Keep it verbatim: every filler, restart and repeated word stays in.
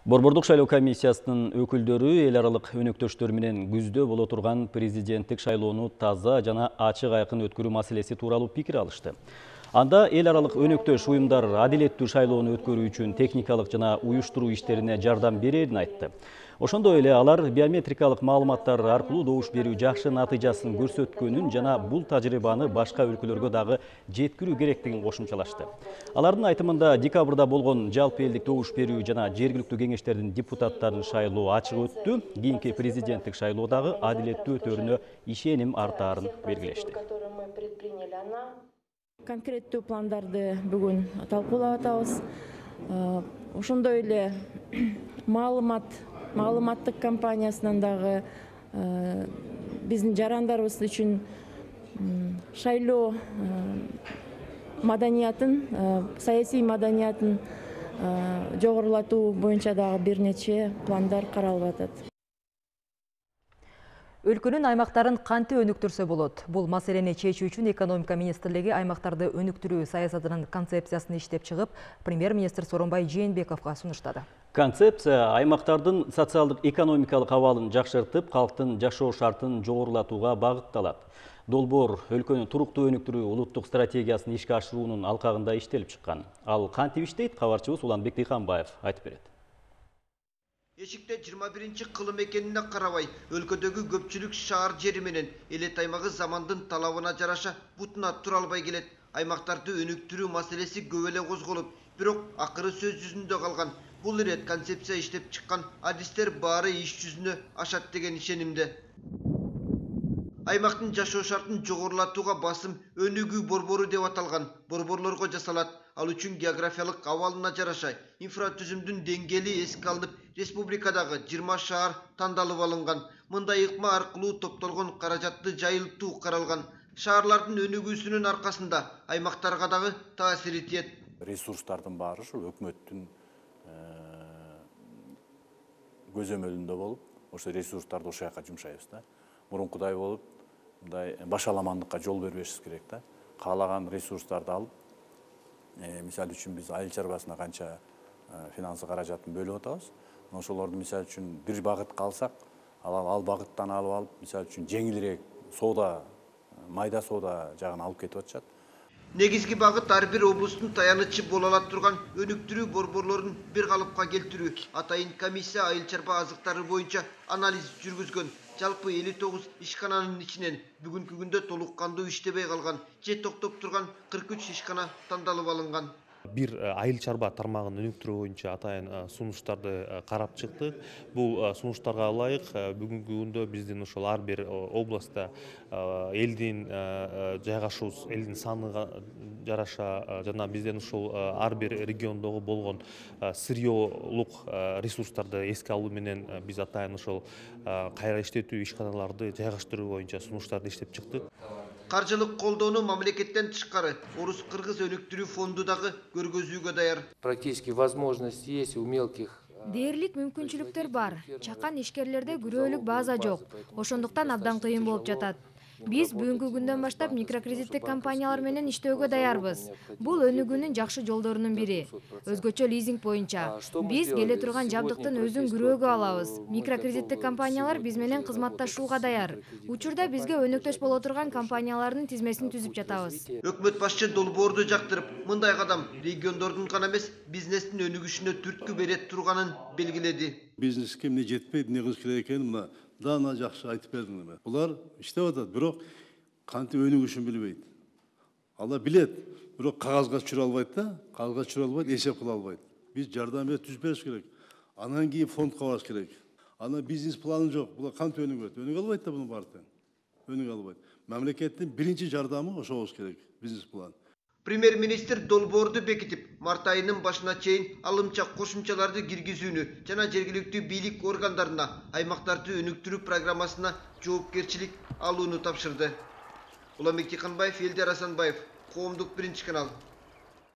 Борбордук шайлоо комиссиясынын өкүлдөрү эл аралык өнөктөштөр менен күздө боло турган президенттик шайлоону таза жана ачык айкын өткөрүү маселеси тууралуу пикир алышты. Анда эл аралык өнөктөш уюмдар адилеттүү шайлоону өткөрүү үчүн техникалык жана уюштуруу иштерине жардам берерин айтты. Ошондой эле алар биометрикалык маалыматтар аркылуу добуш берүү жакшы натыйжасын көрсөткөнүн жана бул тажрыйбаны башка өлкөлөргө дагы жеткирүү керектигин кошумчалашты. Алардын айтымында декабрда болгон жалпы элдик добуш берүү жана жергиликтүү кеңештердин депутаттарын шайлоо ачык өттү. Кийинки президенттик шайлоодагы адилеттүү өтөрүнө ишеним артаарын белгилешти. Конкреттүү пландарды бүгүн талкуулап атабыз. Ошондой эле маалымат маалыматтык компаниясынан дагы биздин жарандарыбыз үчүн шайлоо маданиятын, саясий маданиятын жогорулатуу боюнча дагы бир нече пландар каралып атат. Өлкөнүн аймактарын кантип өнүктүрсө болот? Бул маселени чечүү үчүн экономика министрлиги аймактарды өнүктүрүү саясатынын концепциясын иштеп чыгып, премьер-министр Сооронбай Жээнбековго сунуштады. Концепция аймактардын социалдык экономикалык абалын жакшыртып, калктын жашоо шартын жогорулатууга багытталат. Долбоор өлкөнү туруктуу өнүктүрүү улуттук стратегиясын ишке ашыруунун алкагында иштелип чыккан. Ал кантип иштейт? Кабарчыбыз Уланбек Дыйханбаев айтып берет. Эшикте жыйырма биринчи кылым экенине карабай, өлкөдөгү көпчүлүк шаар жери менен элет аймагы замандын талабына жараша бутуна тура албай келет. Аймактарды өнүктүрүү маселеси көп эле козголуп, бирок акыры сөз жүзүндө калган. Бул ирет концепция иштеп чыккан адистер баары иш жүзүнө ашат деген ишенимде. Аймактын жашоо шартын жогорулатууга басым өнүгүү борбору деп аталган борборлорго жасалат. Ал үчүн географиялык абалына жараша инфратүзүмдүн деңгээли эске алынып, республикадагы жыйырма шаар тандалып алынган. Мындай ыкма аркылуу топтолгон каражатты жайылтуу каралган. Шаарлардын өнүгүүсүнүн аркасында аймактарга дагы таасири тиет. Ресурстардын баары ушу өкмөттүн көзөмөлүндө болуп, ошо ресурстарды ошол жака жумшайбыз да. Мурункудай болуп, мындай башаламандыкка жол бербешибиз керек да. Каалаган ресурстарды алып, мисалы үчүн биз айыл чарбасына канча финансы каражатын бөлүп атабыз. Ошолорду мисалы үчүн бир багытка алсак, ал ал багыттан алып алып, мисалы үчүн жеңилирээк соода, майда соода жагына алып кетип атышат. Негизги багыт ар бир облустун таянычы боло ала турган өнүктүрүү борборлорун бир калыпка келтирүү. Атайын комиссия айыл чарба азыктары боюнча анализ жүргүзгөн. Жалпы элүү тогуз ишкананын ичинен бүгүнкү күндө толук кандуу иштебей калган, же токтоп турган кырк үч ишкана тандалып алынган. Бир айыл чарба тармагын өнүктүрүү боюнча атайын сунуштарды карап чыктык. Бул сунуштарга ылайык бүгүнкү күндө биздин ошол ар бир областта элдин жайгашуу, элдин санына жараша жана бизден ушул ар бир региондогу болгон сырьеолук ресурстарды эске алуу менен биз атайын ошол кайра иштетүү ишканаларды жайгаштыруу боюнча сунуштарды иштеп чыктык. Каржылык колдоону мамлекеттен тышкары Орус-Кыргыз өнүктүрүү фонду дагы көргөзүүгө даяр. Практически возможность есть у мелких. Дээрлик мүмкүнчүлүктөр бар. Чакан ишкерлерде күрөөлүк база жок. Ошондуктан абдан кыйын болуп жатат. Биз бүгүнкү күндөн баштап микрокредиттик компаниялар менен иштөөгө даярбыз. Бул өнүгүүнүн жакшы жолдорунун бири. Өзгөчө лизинг боюнча. Биз келе турган жабдыктын өзүн күрөөгө алабыз. Микрокредиттик компаниялар биз менен кызматташууга даяр. Учурда бизге өнөктөш боло турган компаниялардын тизмесин түзүп жатабыз. Өкмөт башчы долбоорду жактырып, мындай кадам региондордун гана эмес, бизнестин өнүгүшүнө түрткү бере турганын белгиледи. Бизнеске эмне жетпейт, эмне кылыш керек экенин мына дана жакшы айтып бердиңер. Булар иштеп атат, бирок кантип өнүгүшүн билбейт. Алар билет, бирок кагазга түшүрө албайт да, кагазга түшүрө албайт, эсеп кыла албайт. Биз жардам берип түзүп бериш керек. Анан кийин фондко барыш керек. Анан бизнес планы жок. Булар кантип өнүгөт? Өнүгө албайт да мунун баардыгы. Өнүгө албайт. Мамлекеттин биринчи жардамы ошо болуш керек, бизнес план. Премьер-министр долбоорду бекитип, март айынын башына чейин алымча кошумчаларды киргизүүнү жана жергиликтүү бийлик органдарына аймактарды өнүктүрүү программасына жоопкерчилик алууну тапшырды. Уланбек Дыйханбаев, Элдер Асанбаев, Коомдук биринчи канал.